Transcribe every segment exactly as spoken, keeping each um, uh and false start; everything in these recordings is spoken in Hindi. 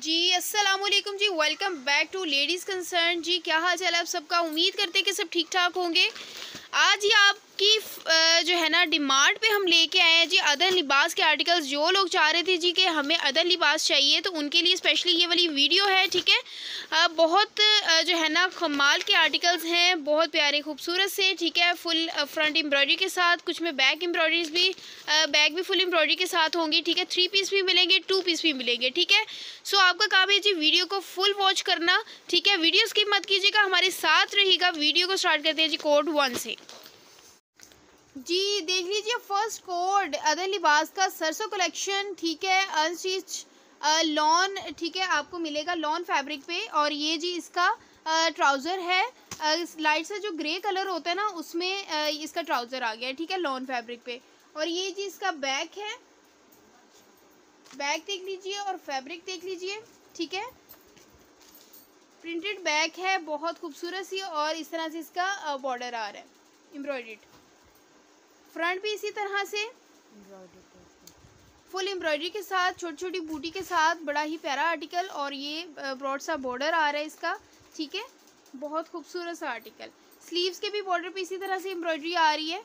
जी अस्सलाम वालेकुम जी, welcome back to ladies concern. जी क्या हाल चाल है आप सबका? उम्मीद करते हैं कि सब ठीक ठाक होंगे। आज ही आपकी जो है ना डिमांड पे हम लेके आए हैं जी अदर लिबास के आर्टिकल्स। जो लोग चाह रहे थे जी कि हमें अदर लिबास चाहिए तो उनके लिए स्पेशली ये वाली वीडियो है, ठीक है। बहुत जो है ना कमाल के आर्टिकल्स हैं, बहुत प्यारे खूबसूरत से, ठीक है। फुल फ्रंट एम्ब्रॉयडरी के साथ, कुछ में बैक एम्ब्रॉयडरीज भी, बैक भी फुल एम्ब्रॉयडरी के साथ होंगी, ठीक है। थ्री पीस भी मिलेंगे, टू पीस भी मिलेंगे, ठीक है। सो आपका काम है जी वीडियो को फुल वॉच करना, ठीक है। वीडियो स्किप मत कीजिएगा, हमारे साथ रहिएगा। वीडियो को स्टार्ट करते हैं जी कोड वन से। जी देख लीजिए फर्स्ट कोड अदर लिबास का सरसों कलेक्शन, ठीक है। अनस्टिच लॉन, ठीक है, आपको मिलेगा लॉन फैब्रिक पे। और ये जी इसका ट्राउज़र है, लाइट सा जो ग्रे कलर होता है ना उसमें आ, इसका ट्राउज़र आ गया है, ठीक है, लॉन फैब्रिक पे। और ये जी इसका बैक है, बैक देख लीजिए और फैब्रिक देख लीजिए, ठीक है। प्रिंटेड बैक है, बहुत खूबसूरत सी, और इस तरह से इसका बॉर्डर आ रहा है एम्ब्रॉयडर्ड। फ्रंट भी इसी तरह से फुल एम्ब्रॉयडरी के साथ, छोटी छोटी बूटी के साथ, बड़ा ही प्यारा आर्टिकल। और ये ब्रॉड सा बॉर्डर आ रहा है इसका, ठीक है, बहुत खूबसूरत सा आर्टिकल। स्लीव्स के भी बॉर्डर पे इसी तरह से एम्ब्रॉयडरी आ रही है,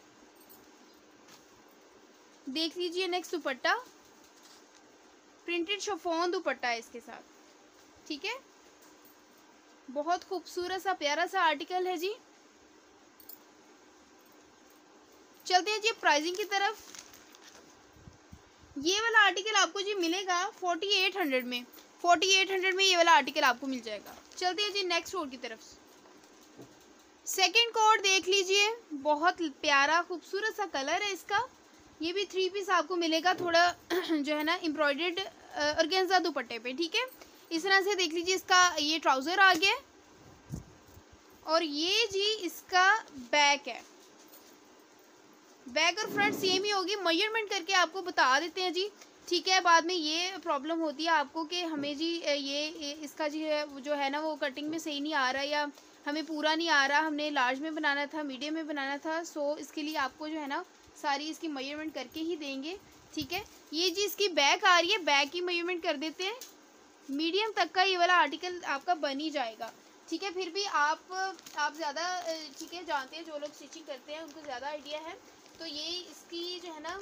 देख लीजिए। Next dupatta, printed chiffon dupatta है इसके साथ, ठीक है। बहुत खूबसूरत सा प्यारा सा आर्टिकल है जी। चलते हैं जी प्राइसिंग की तरफ। ये वाला आर्टिकल आपको जी मिलेगा फोर्टी एट हंड्रेड में, फोर्टी एट हंड्रेड में ये वाला आर्टिकल आपको मिल जाएगा। चलते हैं जी नेक्स्ट कोड की तरफ। सेकंड कोड देख लीजिए, बहुत प्यारा खूबसूरत सा कलर है इसका। ये भी थ्री पीस आपको मिलेगा, थोड़ा जो है ना एम्ब्रॉयडर्ड ऑर्गेन्जा दुपट्टे पे, ठीक है। इस तरह से देख लीजिए इसका ये ट्राउज़र आ गया, और ये जी इसका बैक है। बैक और फ्रंट सेम ही होगी, मेजरमेंट करके आपको बता देते हैं जी, ठीक है। बाद में ये प्रॉब्लम होती है आपको कि हमें जी ये इसका जी है जो है ना वो कटिंग में सही नहीं आ रहा, या हमें पूरा नहीं आ रहा, हमने लार्ज में बनाना था, मीडियम में बनाना था। सो इसके लिए आपको जो है ना सारी इसकी मेजरमेंट करके ही देंगे, ठीक है। ये जी इसकी बैक आ रही है, बैक की मेजरमेंट कर देते हैं। मीडियम तक का ये वाला आर्टिकल आपका बन ही जाएगा, ठीक है। फिर भी आप आप ज़्यादा ठीक है जानते हैं, जो लोग स्टिचिंग करते हैं उनको ज़्यादा आइडिया है। तो ये इसकी जो है ना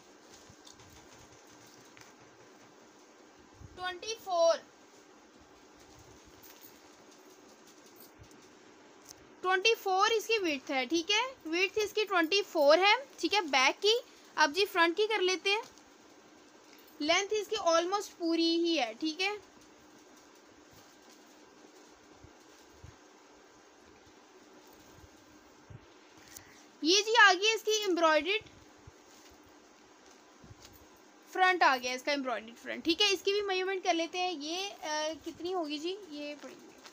ट्वेंटी फोर ट्वेंटी फोर इसकी विड्थ है, ठीक है। विड्थ इसकी ट्वेंटी फोर है, ठीक है, बैक की। अब जी फ्रंट की कर लेते हैं। लेंथ इसकी ऑलमोस्ट पूरी ही है, ठीक है। ये जी आ गई इसकी एम्ब्रॉयडर्ड फ्रंट आ गया इसका एम्ब्रॉयडर्ड फ्रंट, ठीक है। इसकी भी मेजरमेंट कर लेते हैं। ये आ, कितनी होगी जी? ये पड़ी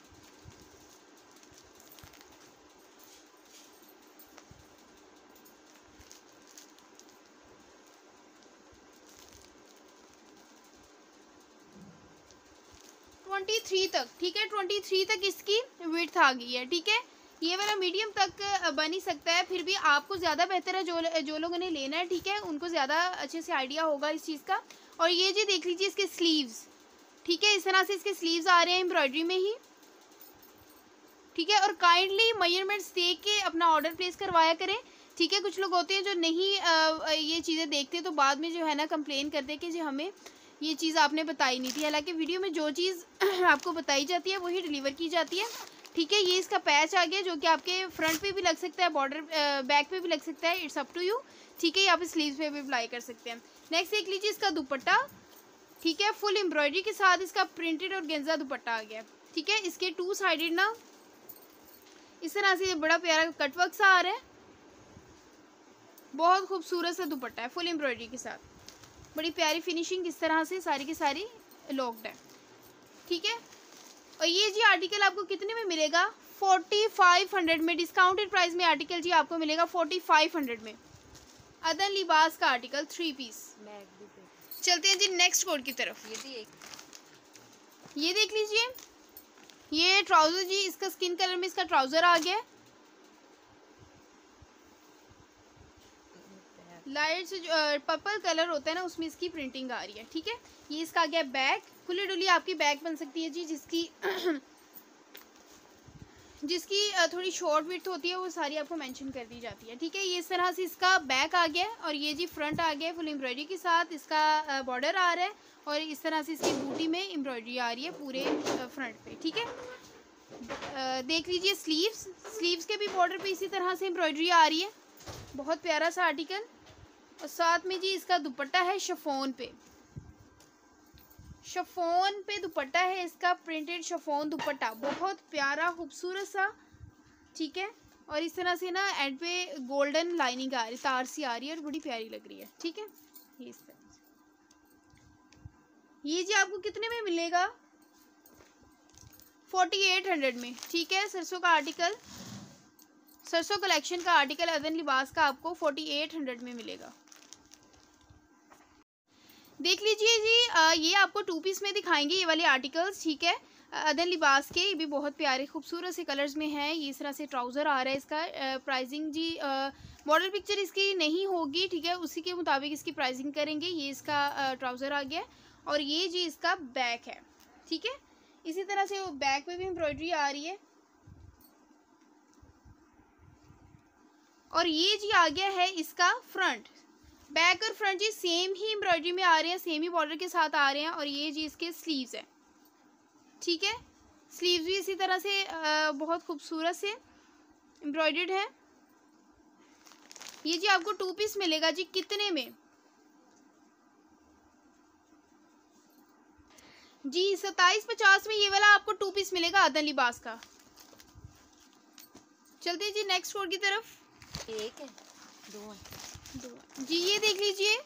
ट्वेंटी थ्री तक, ठीक है। ट्वेंटी थ्री तक इसकी विड्थ आ गई है, ठीक है। ये वाला मीडियम तक बन ही सकता है, फिर भी आपको ज़्यादा बेहतर है, जो जो लोगों ने लेना है, ठीक है, उनको ज़्यादा अच्छे से आइडिया होगा इस चीज़ का। और ये जी देख लीजिए इसके स्लीव्स, ठीक है, इस तरह से इसके स्लीव्स आ रहे हैं एम्ब्रॉयडरी में ही, ठीक है। और काइंडली मेजरमेंट्स देख के अपना ऑर्डर प्लेस करवाया करें, ठीक है। कुछ लोग होते हैं जो नहीं आ, ये चीज़ें देखते तो बाद में जो है ना कंप्लेन करते हैं कि जी हमें ये चीज़ आपने बताई नहीं थी। हालांकि वीडियो में जो चीज़ आपको बताई जाती है वही डिलीवर की जाती है, ठीक है। ये इसका पैच आ गया, जो कि आपके फ्रंट पे भी लग सकता है, बॉर्डर बैक पे भी लग सकता है, इट्स अप टू यू, ठीक है। यहाँ पे स्लीव्स पे भी अप्लाई कर सकते हैं। नेक्स्ट देख लीजिए इसका दुपट्टा, ठीक है, फुल एम्ब्रॉयडरी के साथ इसका प्रिंटेड और गेंजा दुपट्टा आ गया, ठीक है। इसके टू साइडेड ना इस तरह से बड़ा प्यारा कटवर्क सा आ रहा है, बहुत खूबसूरत सा दुपट्टा है फुल एम्ब्रॉयडरी के साथ, बड़ी प्यारी फिनिशिंग, इस तरह से सारी की सारी लॉक्ड है, ठीक है। और ये जी आर्टिकल आपको कितने में मिलेगा? फोर्टी फाइव हंड्रेड में, डिस्काउंटेड प्राइस में आर्टिकल जी आपको मिलेगा फोर्टी फाइव हंड्रेड में। अदर लिबास का आर्टिकल थ्री पीस। चलते हैं जी नेक्स्ट कोड की तरफ। ये भी एक ये देख लीजिए, ये ट्राउजर जी इसका स्किन कलर में इसका ट्राउजर आ गया, लाइट से जो पर्पल कलर होता है ना उसमें इसकी प्रिंटिंग आ रही है, ठीक है। ये इसका आ गया बैक, खुली डुली आपकी बैग बन सकती है जी, जिसकी जिसकी थोड़ी शॉर्ट विड्थ होती है वो सारी आपको मेंशन कर दी जाती है। ठीक है, ये इस तरह से इसका बैक आ गया और ये जी फ्रंट आ गया फुल एम्ब्रॉयडरी के साथ, इसका बॉर्डर आ रहा है और इस तरह से इसकी बूटी में एम्ब्रॉयडरी आ रही है पूरे फ्रंट पे। ठीक है, देख लीजिए स्लीव्स स्लीव्स के भी बॉर्डर पे इसी तरह से एम्ब्रॉयडरी आ रही है, बहुत प्यारा सा आर्टिकल। और साथ में जी इसका दुपट्टा है शिफॉन पे, शिफॉन पे दुपट्टा है इसका, प्रिंटेड शिफॉन दुपट्टा, बहुत प्यारा खूबसूरत सा। ठीक है, और इस तरह से ना एंड पे गोल्डन लाइनिंग आ रही, तार सी आ रही है और बड़ी प्यारी लग रही है। ठीक है, ये इस तरह से, ये जी आपको कितने में मिलेगा? फोर्टी एट हंड्रेड में। ठीक है, सरसों का आर्टिकल, सरसों कलेक्शन का आर्टिकल अदन लिबास का आपको फोर्टी एट हंड्रेड में मिलेगा। देख लीजिए जी, आ, ये आपको टू पीस में दिखाएंगे ये वाले आर्टिकल्स। ठीक है, अदन लिबास के, ये भी बहुत प्यारे खूबसूरत से कलर्स में है। ये इस तरह से ट्राउज़र आ रहा है इसका। आ, प्राइसिंग जी मॉडल पिक्चर इसकी नहीं होगी, ठीक है, उसी के मुताबिक इसकी प्राइसिंग करेंगे। ये इसका ट्राउज़र आ गया और ये जी इसका बैक है। ठीक है, इसी तरह से बैक पे भी एम्ब्रॉयडरी आ रही है और ये जी आ गया है इसका फ्रंट। बैक और फ्रंट जी सेम ही एम्ब्रॉयडरी में आ रहे हैं, सेम ही बॉर्डर के साथ आ रहे हैं और ये जी इसके स्लीव्स है। ठीक है, स्लीव्स भी इसी तरह से आ, बहुत खूबसूरत से एम्ब्रॉयडर्ड है। ये जी आपको टू पीस मिलेगा जी, कितने में जी? सत्ताईस पचास में ये वाला आपको टू पीस मिलेगा अदन लिबास का। चलते हैं जी नेक्स्ट फ्लोर की तरफ। एक है, दो है, दो जी, ये देख लीजिए,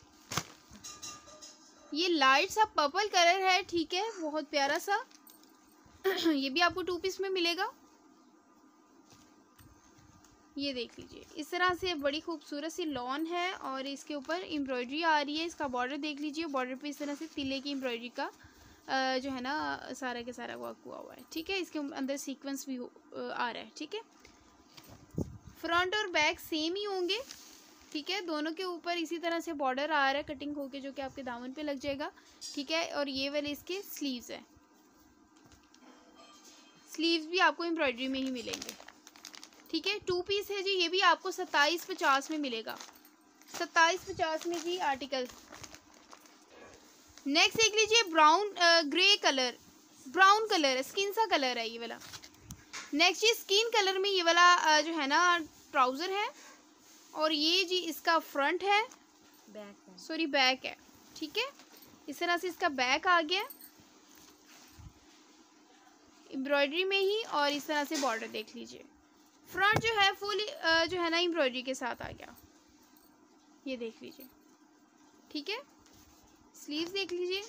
ये लाइट सा पर्पल कलर है। ठीक है, बहुत प्यारा सा ये भी आपको टू पीस में मिलेगा। ये देख लीजिए, इस तरह से बड़ी खूबसूरत सी लॉन है और इसके ऊपर एम्ब्रॉयडरी आ रही है। इसका बॉर्डर देख लीजिए, बॉर्डर पे इस तरह से तिले की एम्ब्रॉयडरी का जो है ना सारा के सारा वर्क हुआ हुआ है। ठीक है, इसके अंदर सीक्वेंस भी आ रहा है। ठीक है, फ्रंट और बैक सेम ही होंगे। ठीक है, दोनों के ऊपर इसी तरह से बॉर्डर आ रहा है कटिंग होके, जो कि आपके दामन पे लग जाएगा। ठीक है, और ये वाले इसके स्लीव्स है, स्लीव्स भी आपको एम्ब्रॉयडरी में ही मिलेंगे। ठीक है, टू पीस है जी, ये भी आपको सत्ताईस पचास में मिलेगा, सत्ताईस पचास में जी आर्टिकल। नेक्स्ट देख लीजिए, brown grey colour, brown colour है, स्किन सा कलर है ये वाला। नेक्स्ट जी स्किन कलर में ये वाला uh, जो है ना ट्राउज़र है और ये जी इसका फ्रंट है, बैक है, सॉरी बैक है। ठीक है, इस तरह से इसका बैक आ गया एम्ब्रॉयडरी में ही और इस तरह से बॉर्डर देख लीजिए। फ्रंट जो है फुल uh, जो है ना एम्ब्रॉयडरी के साथ आ गया, ये देख लीजिए। ठीक है, स्लीव्स देख लीजिए,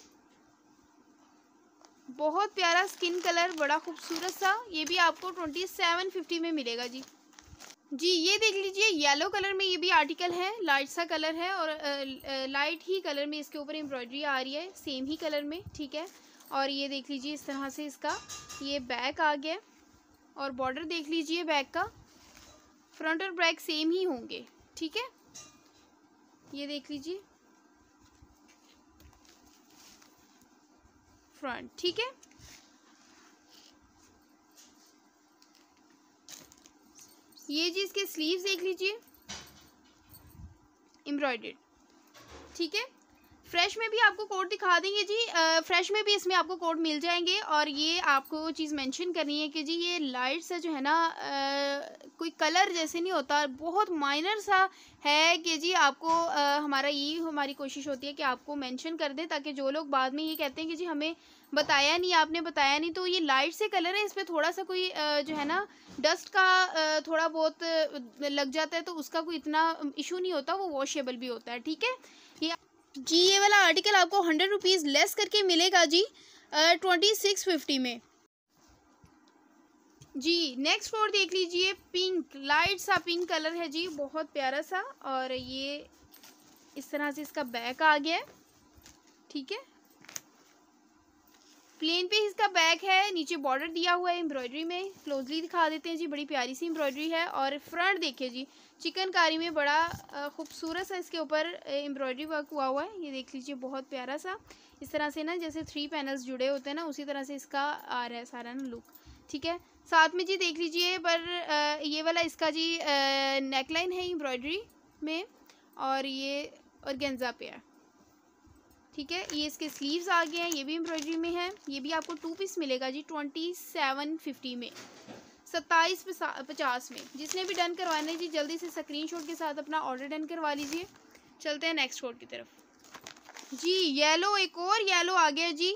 बहुत प्यारा स्किन कलर, बड़ा खूबसूरत सा। ये भी आपको ट्वेंटी सेवन फिफ्टी में मिलेगा जी। जी ये देख लीजिए, येलो कलर में ये भी आर्टिकल है, लाइट सा कलर है और लाइट ही कलर में इसके ऊपर एम्ब्रॉयडरी आ रही है, सेम ही कलर में। ठीक है, और ये देख लीजिए इस तरह से इसका ये बैक आ गया और बॉर्डर देख लीजिए बैक का, फ्रंट और बैक सेम ही होंगे। ठीक है, ये देख लीजिए फ्रंट। ठीक है, ये जी इसके स्लीव्स देख लीजिए एम्ब्रॉयडर्ड। ठीक है, फ्रेश में भी आपको कोड दिखा देंगे जी, फ्रेश में भी इसमें आपको कोड मिल जाएंगे। और ये आपको चीज़ मेंशन करनी है कि जी ये लाइट सा जो है ना आ, कोई कलर जैसे नहीं होता, बहुत माइनर सा है कि जी आपको आ, हमारा ये हमारी कोशिश होती है कि आपको मेंशन कर दें, ताकि जो लोग बाद में ये कहते हैं कि जी हमें बताया नहीं, आपने बताया नहीं, तो ये लाइट से कलर है, इस पर थोड़ा सा कोई जो है ना डस्ट का थोड़ा बहुत लग जाता है, तो उसका कोई इतना इशू नहीं होता, वो वॉशेबल भी होता है। ठीक है, ये जी ये वाला आर्टिकल आपको हंड्रेड रुपीज़ लेस करके मिलेगा जी ट्वेंटी सिक्स फिफ्टी में जी। नेक्स्ट फ्लोर देख लीजिए, पिंक, लाइट सा पिंक कलर है जी, बहुत प्यारा सा, और ये इस तरह से इसका बैक आ गया है। ठीक है, प्लेन पे इसका बैक है, नीचे बॉर्डर दिया हुआ है एम्ब्रॉयडरी में, क्लोजली दिखा देते हैं जी, बड़ी प्यारी सी एम्ब्रॉयडरी है। और फ्रंट देखिए जी, चिकनकारी में बड़ा खूबसूरत सा इसके ऊपर एम्ब्रॉयडरी वर्क हुआ हुआ है, ये देख लीजिए, बहुत प्यारा सा। इस तरह से ना जैसे थ्री पैनल्स जुड़े होते हैं ना, उसी तरह से इसका आ रहा है सारा ना लुक, ठीक है। साथ में जी देख लीजिए पर ये वाला इसका जी नेकलाइन है एम्ब्रॉयडरी में, और ये ऑर्गेन्जा पे है, ठीक है। ये इसके स्लीव्स आ गए हैं, ये भी एम्ब्रॉयडरी में है। ये भी आपको टू पीस मिलेगा जी ट्वेंटी सेवन फिफ्टी में, सत्ताईस पचास में। जिसने भी डन करवाना है जी जल्दी से स्क्रीनशॉट के साथ अपना ऑर्डर डन करवा लीजिए। चलते हैं नेक्स्ट कोड की तरफ जी। येलो, एक और येलो आ गया जी।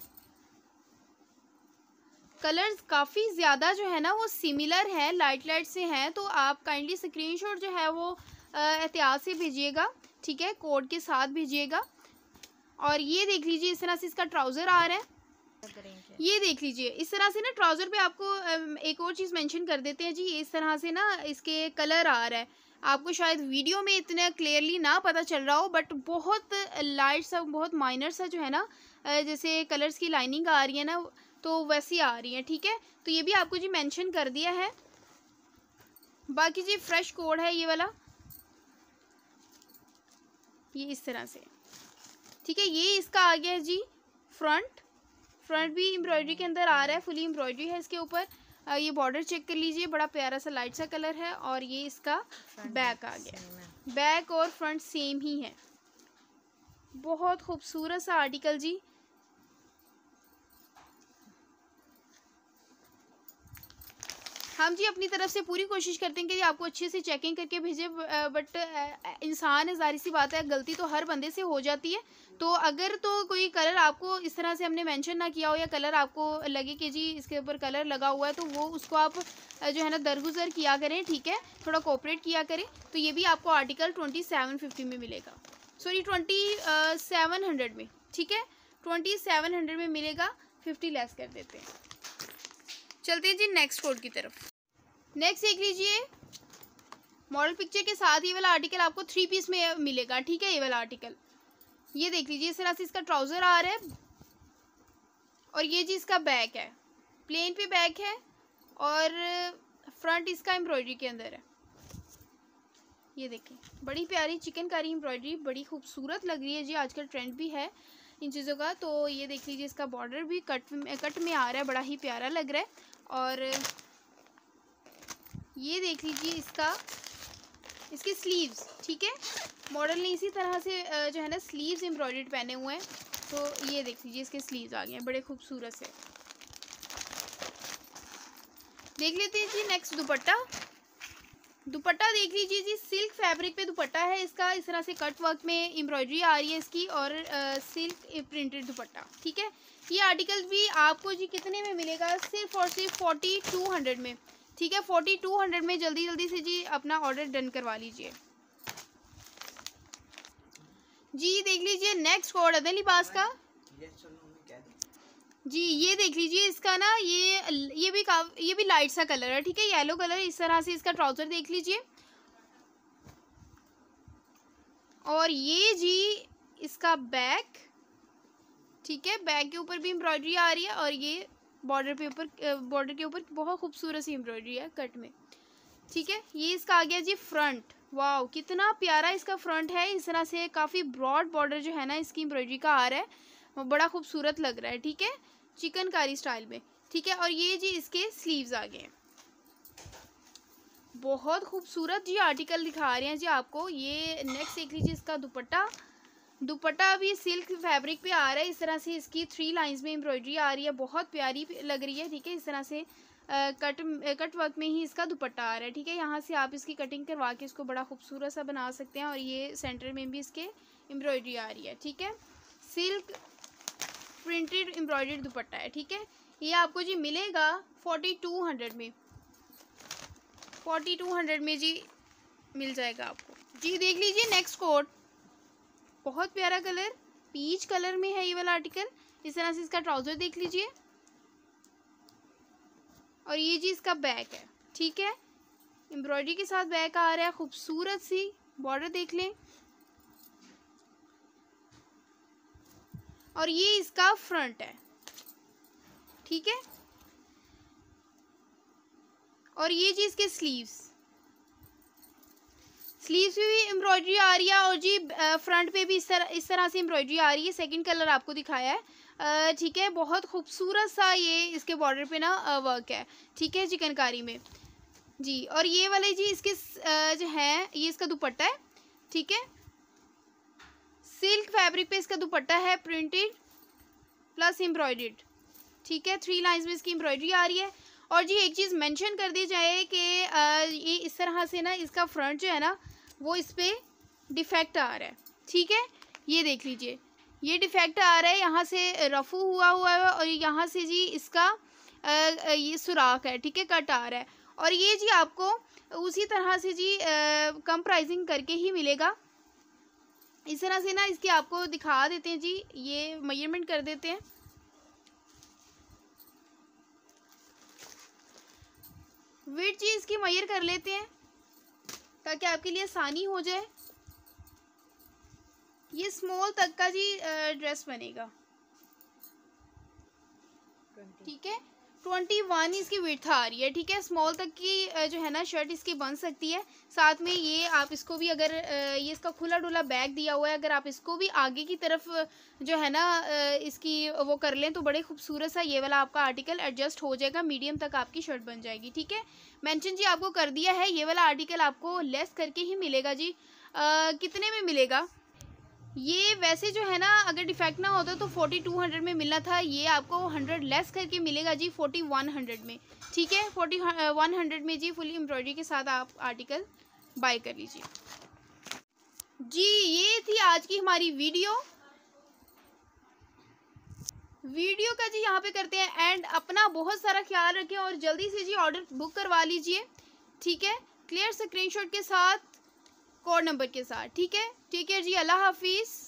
कलर्स काफ़ी ज़्यादा जो है ना वो सिमिलर है, लाइट लाइट से हैं, तो आप काइंडली स्क्रीनशॉट जो है वो एहतियात से भेजिएगा, ठीक है, कोड के साथ भेजिएगा। और ये देख लीजिए इस तरह से इसका ट्राउज़र आ रहा है, ये देख लीजिए इस तरह से ना ट्राउज़र पे आपको एक और चीज़ मेंशन कर देते हैं जी, इस तरह से ना इसके कलर आ रहा है। आपको शायद वीडियो में इतना क्लियरली ना पता चल रहा हो, बट बहुत लाइट सा, बहुत माइनर सा जो है ना, जैसे कलर्स की लाइनिंग आ रही है ना, तो वैसी आ रही है, ठीक है। तो ये भी आपको जी मेंशन कर दिया है। बाकी जी फ्रेश कोड है ये वाला, ये इस तरह से, ठीक है। ये इसका आ गया है जी फ्रंट, फ्रंट भी एम्ब्रॉयडरी के अंदर आ रहा है, फुली एम्ब्रॉयडरी है इसके ऊपर। ये बॉर्डर चेक कर लीजिए, बड़ा प्यारा सा लाइट सा कलर है। और ये इसका बैक आ गया, बैक और फ्रंट सेम ही है, बहुत खूबसूरत सा आर्टिकल जी। हम जी अपनी तरफ से पूरी कोशिश करते हैं कि आपको अच्छे से चेकिंग करके भेजे, बट इंसान है, जाहिर सी बात है, गलती तो हर बंदे से हो जाती है। तो अगर तो कोई कलर आपको इस तरह से हमने मेंशन ना किया हो, या कलर आपको लगे कि जी इसके ऊपर कलर लगा हुआ है, तो वो उसको आप जो है ना दरगुजर किया करें, ठीक है, थोड़ा कोऑपरेट किया करें। तो ये भी आपको आर्टिकल ट्वेंटी सेवन फिफ्टी में मिलेगा, सॉरी ट्वेंटी सेवन हंड्रेड में, ठीक है, ट्वेंटी सेवन हंड्रेड में मिलेगा, फिफ्टी लेस कर देते हैं। चलते हैं जी नेक्स्ट कोड की तरफ। नेक्स्ट देख लीजिए, मॉडल पिक्चर के साथ ये वाला आर्टिकल आपको थ्री पीस में मिलेगा, ठीक है। ये वाला आर्टिकल ये देख लीजिए, इस तरह से इसका ट्राउज़र आ रहा है, और ये जी इसका बैक है, प्लेन पे बैक है, और फ्रंट इसका एम्ब्रॉयडरी के अंदर है। ये देखिए बड़ी प्यारी चिकनकारी एम्ब्रॉयडरी, बड़ी खूबसूरत लग रही है जी, आजकल ट्रेंड भी है इन चीज़ों का। तो ये देख लीजिए इसका बॉर्डर भी कट में कट में आ रहा है, बड़ा ही प्यारा लग रहा है। और ये देख लीजिए इसका इसकी स्लीव्स, ठीक है, मॉडल ने इसी तरह से जो है ना स्लीव्स एम्ब्रॉयडर्ड पहने हुए हैं। तो ये देख लीजिए इसके स्लीव्स आ गए हैं बड़े खूबसूरत से। देख लेते हैं जी नेक्स्ट दुपट्टा। दुपट्टा देख लीजिए जी, सिल्क फैब्रिक पे दुपट्टा है इसका, इस तरह से कट वर्क में एम्ब्रॉयडरी आ रही है इसकी, और आ, सिल्क प्रिंटेड दुपट्टा, ठीक है। ये आर्टिकल भी आपको जी कितने में मिलेगा, सिर्फ और सिर्फ फोर्टी टू हंड्रेड में, ठीक है, फोर्टी टू हंड्रेड में। जल्दी जल्दी से जी अपना ऑर्डर डन करवा लीजिए जी। देख लीजिए नेक्स्ट कोड अदर लिबास का जी, ये देख लीजिए इसका ना, ये ये भी ये भी लाइट सा कलर है, ठीक है, येलो कलर। इस तरह से इसका ट्राउजर देख लीजिए, और ये जी इसका बैक, ठीक है, बैक के ऊपर भी एम्ब्रॉयडरी आ रही है, और ये बॉर्डर पे ऊपर बॉर्डर के ऊपर बहुत खूबसूरत सी एम्ब्रॉयडरी है कट में, ठीक है। ये इसका आ गया जी फ्रंट, वाओ कितना प्यारा इसका फ्रंट है, इस तरह से काफ़ी ब्रॉड बॉर्डर जो है ना इसकी एम्ब्रॉयडरी का आ रहा है, वो बड़ा खूबसूरत लग रहा है, ठीक है, चिकनकारी स्टाइल में, ठीक है। और ये जी इसके स्लीव्स आ गए, बहुत खूबसूरत जी आर्टिकल दिखा रहे हैं जी आपको। ये नेक्स्ट देख लीजिए इसका दुपट्टा, दुपट्टा भी सिल्क फैब्रिक पे आ रहा है, इस तरह से इसकी थ्री लाइंस में एम्ब्रॉयडरी आ रही है, बहुत प्यारी लग रही है, ठीक है। इस तरह से आ, कट कट वर्क में ही इसका दुपट्टा आ रहा है, ठीक है। यहाँ से आप इसकी कटिंग करवा के इसको बड़ा खूबसूरत सा बना सकते हैं, और ये सेंटर में भी इसके एम्ब्रॉयडरी आ रही है, ठीक है, सिल्क प्रिंटेड एम्ब्रॉयडर्ड दुपट्टा है, ठीक है। ये आपको जी मिलेगा फोर्टी टू हंड्रेड में, फोर्टी टू हंड्रेड में जी मिल जाएगा आपको जी। देख लीजिए नेक्स्ट कोड, बहुत प्यारा कलर, पीच कलर में है ये वाला आर्टिकल। इस तरह से इसका ट्राउजर देख लीजिए, और ये जी इसका बैक है, ठीक है, एम्ब्रॉयडरी के साथ बैक आ रहा है, खूबसूरत सी बॉर्डर देख लें, और ये इसका फ्रंट है, ठीक है। और ये जी इसके स्लीव्स, स्लीव्स पे भी एम्ब्रॉयडरी आ रही है और जी फ्रंट पे भी इस तरह इस तरह से एम्ब्रॉयडरी आ रही है। सेकंड कलर आपको दिखाया है, ठीक है। बहुत खूबसूरत सा ये इसके बॉर्डर पे ना वर्क है, ठीक है, चिकनकारी में जी। और ये वाले जी इसके जो है ये इसका दुपट्टा है, ठीक है। सिल्क फैब्रिक पे इसका दुपट्टा है, प्रिंटेड प्लस एम्ब्रॉयडर्ड, ठीक है। थ्री लाइंस में इसकी एम्ब्रॉयडरी आ रही है। और जी एक चीज़ मेंशन कर दी जाए कि ये इस तरह से ना इसका फ्रंट जो है ना वो इस पर डिफेक्ट आ रहा है, ठीक है। ये देख लीजिए, ये डिफेक्ट आ रहा है, यहाँ से रफू हुआ हुआ है और यहाँ से जी इसका आ, ये सुराख है, ठीक है, कट आ रहा है। और ये जी आपको उसी तरह से जी आ, कम प्राइसिंग करके ही मिलेगा। इस तरह से ना इसकी आपको दिखा देते हैं जी, ये मेजरमेंट कर देते हैं। विड्थ जी इसकी मेजर कर लेते हैं ताकि आपके लिए आसानी हो जाए। ये स्मॉल तक का जी ड्रेस बनेगा, ठीक है। ट्वेंटी वन इसकी विड्थ आ रही है, ठीक है। स्मॉल तक की जो है ना शर्ट इसकी बन सकती है। साथ में ये आप इसको भी अगर ये इसका खुला डुला बैग दिया हुआ है, अगर आप इसको भी आगे की तरफ जो है ना इसकी वो कर लें तो बड़े खूबसूरत सा ये वाला आपका आर्टिकल एडजस्ट हो जाएगा, मीडियम तक आपकी शर्ट बन जाएगी, ठीक है। मेंशन जी आपको कर दिया है, ये वाला आर्टिकल आपको लेस करके ही मिलेगा जी। आ, कितने में मिलेगा? ये वैसे जो है ना अगर डिफेक्ट ना होता तो फोर्टी टू हंड्रेड में मिलना था, ये आपको हंड्रेड लेस करके मिलेगा जी फोर्टी वन हंड्रेड में, ठीक है। फोर्टी वन हंड्रेड में जी फुली एम्ब्रॉयडरी के साथ आप आर्टिकल बाय कर लीजिए जी। ये थी आज की हमारी वीडियो वीडियो का जी यहाँ पे करते हैं एंड। अपना बहुत सारा ख्याल रखें और जल्दी से जी ऑर्डर बुक करवा लीजिए, ठीक है। क्लियर स्क्रीनशॉट के साथ, कोड नंबर के साथ, ठीक है। ठीक है जी, अल्लाह हाफिज़।